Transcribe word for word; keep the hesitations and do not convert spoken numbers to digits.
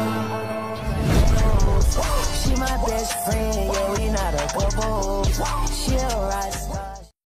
She my best friend, yeah, we not a couple. She a rock